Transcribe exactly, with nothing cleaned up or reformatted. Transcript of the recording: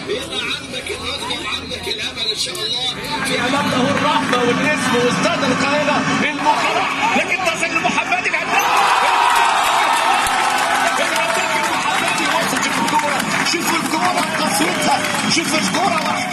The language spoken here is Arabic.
يبقى عندك الرغبه وعندك الامل ان شاء الله. يعني امامنا هو الرهبه والاسم واستاد القاهره المخرج، لكن تصل المحمدي الهداف الهداف المحمدي وصل الكوره. شوف الكوره قسوتها، شوف الكوره